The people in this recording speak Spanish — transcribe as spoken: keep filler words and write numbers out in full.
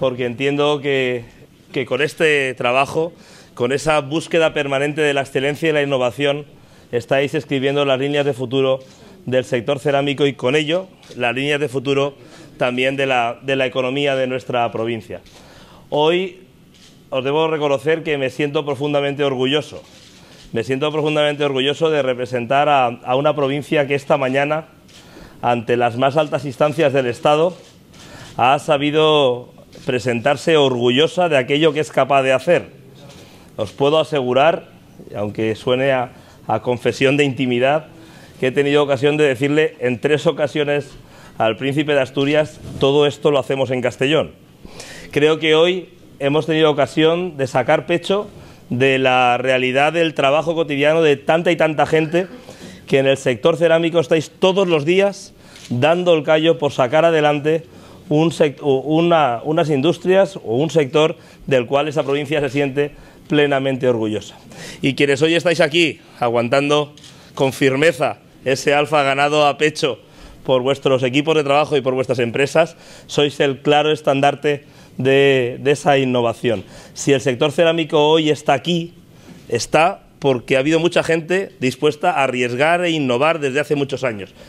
porque entiendo que, que con este trabajo, con esa búsqueda permanente de la excelencia y la innovación, estáis escribiendo las líneas de futuro del sector cerámico y con ello las líneas de futuro también de la, de la economía de nuestra provincia. Hoy os debo reconocer que me siento profundamente orgulloso. Me siento profundamente orgulloso de representar a, a una provincia que esta mañana, ante las más altas instancias del Estado, ha sabido presentarse orgullosa de aquello que es capaz de hacer. Os puedo asegurar, aunque suene a, a confesión de intimidad, que he tenido ocasión de decirle en tres ocasiones al príncipe de Asturias: todo esto lo hacemos en Castellón. Creo que hoy hemos tenido ocasión de sacar pecho de la realidad del trabajo cotidiano de tanta y tanta gente que en el sector cerámico estáis todos los días dando el callo por sacar adelante un una, unas industrias o un sector del cual esa provincia se siente plenamente orgullosa. Y quienes hoy estáis aquí aguantando con firmeza ese alfa ganado a pecho por vuestros equipos de trabajo y por vuestras empresas, sois el claro estandarte de, de esa innovación. Si el sector cerámico hoy está aquí, está porque ha habido mucha gente dispuesta a arriesgar e innovar desde hace muchos años.